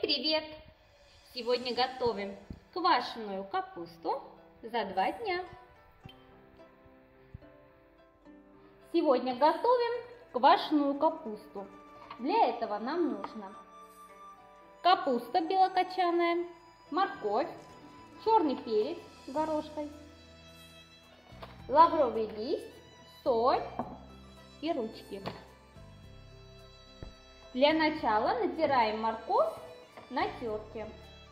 привет! Сегодня готовим квашеную капусту за 2 дня. Сегодня готовим квашеную капусту. Для этого нам нужно капуста белокочанная, морковь, черный перец горошкой, лавровый лист, соль и ручки. Для начала натираем морковь на терке.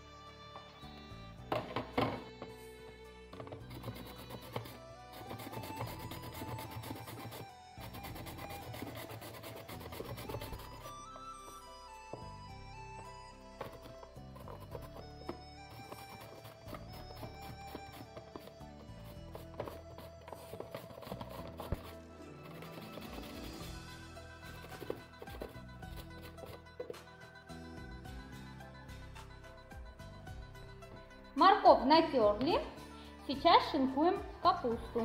Морковь натерли, сейчас шинкуем капусту.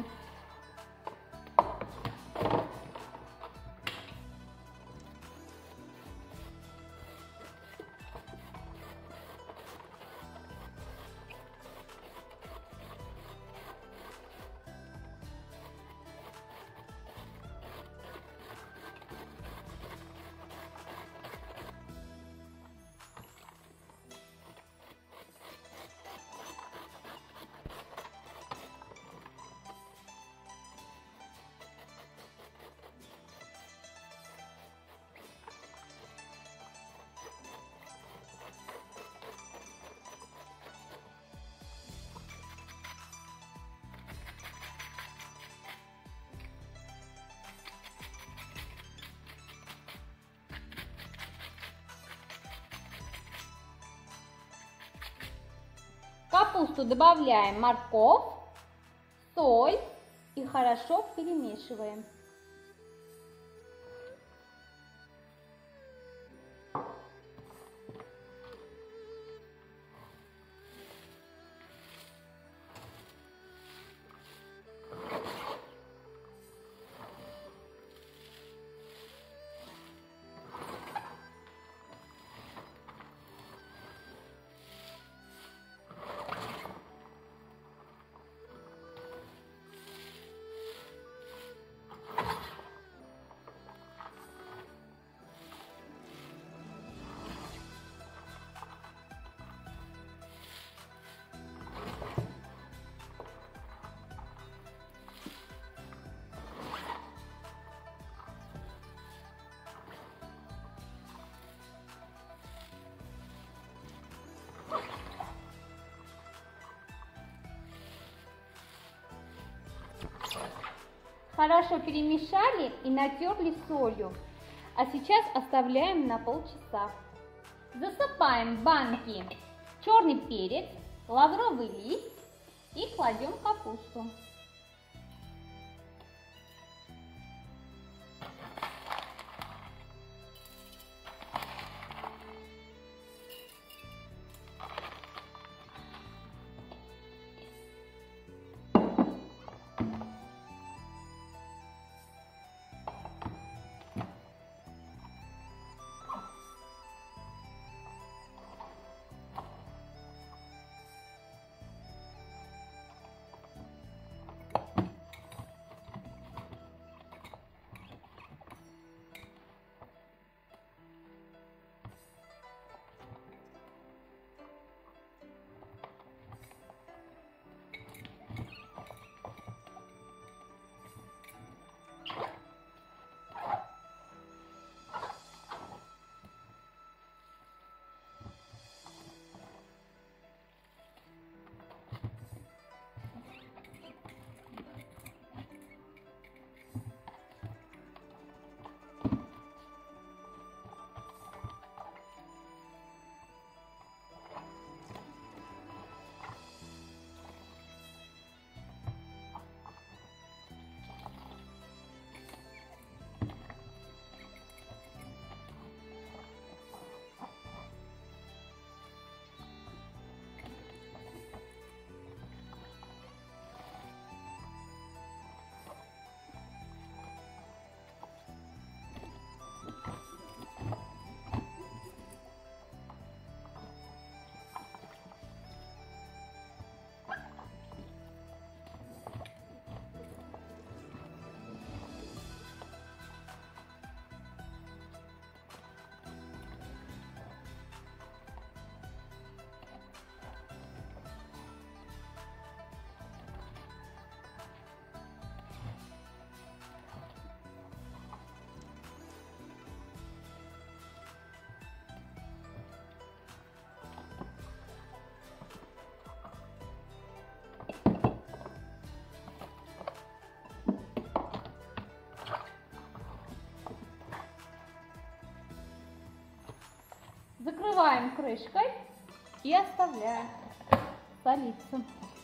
В капусту добавляем морковь, соль и хорошо перемешиваем. Хорошо перемешали и натерли солью. А сейчас оставляем на полчаса. Засыпаем в банки черный перец, лавровый лист и кладем капусту. Накрываем крышкой и оставляем солиться.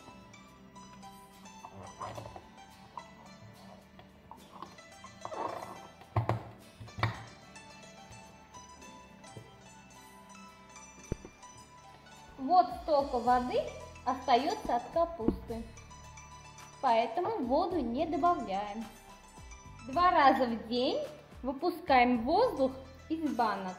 Вот столько воды остается от капусты, поэтому воду не добавляем. 2 раза в день выпускаем воздух из банок.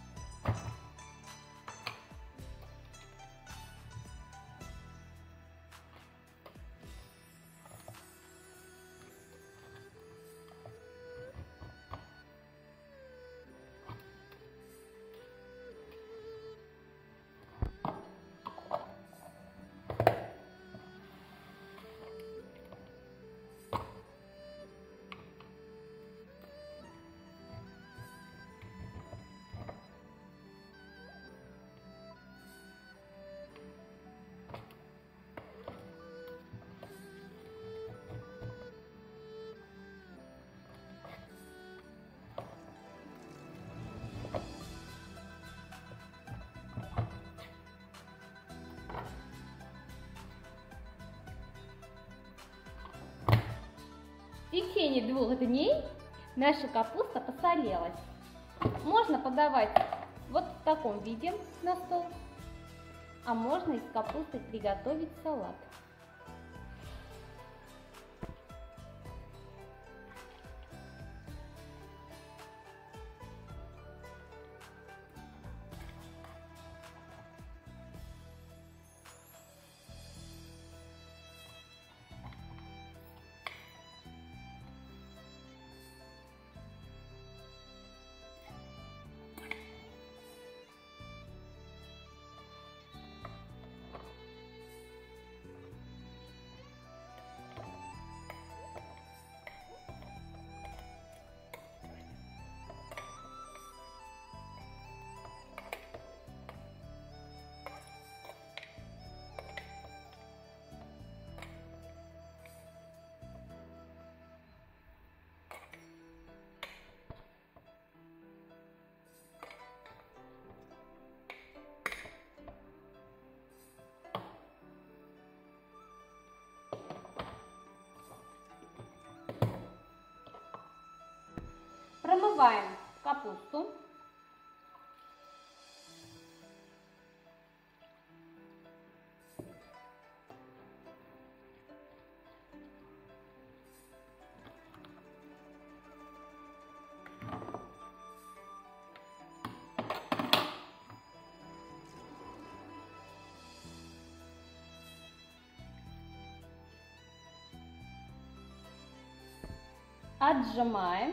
В течение 2 дней наша капуста посолелась. Можно подавать вот в таком виде на стол, а можно из капусты приготовить салат. Промываем капусту. Отжимаем.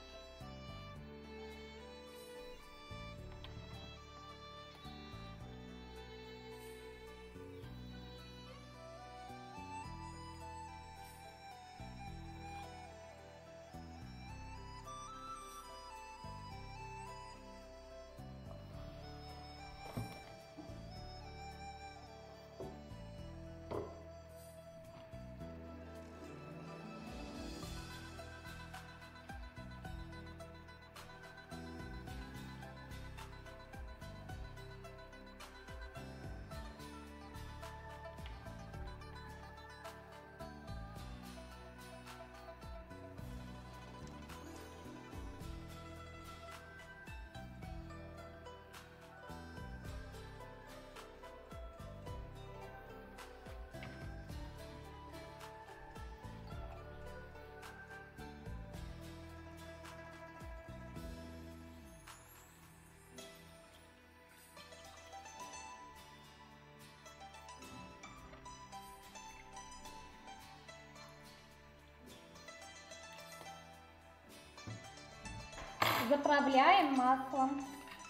Заправляем маслом.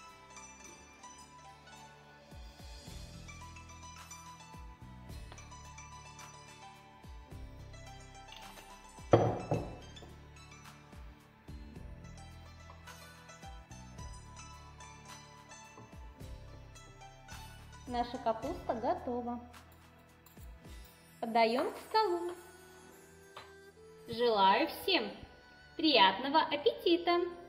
Наша капуста готова. Подаем к столу. Желаю всем приятного аппетита!